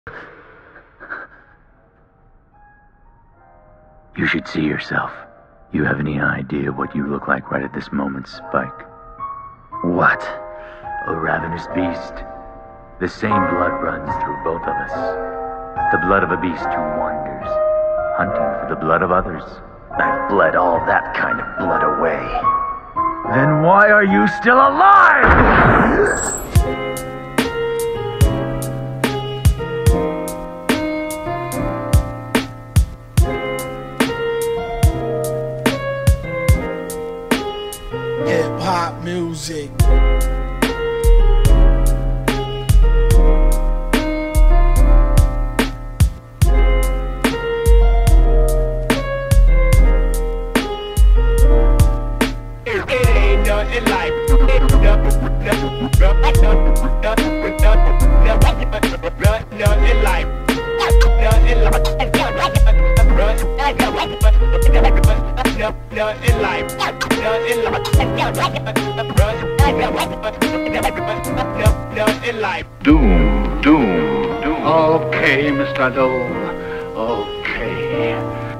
You should see yourself. You have any idea what you look like right at this moment, Spike? What? A ravenous beast. The same blood runs through both of us. The blood of a beast who wanders, hunting for the blood of others. I've bled all that kind of blood away. Then why are you still alive? Hip-hop music. Doom. Okay, Mr. Dome. Okay.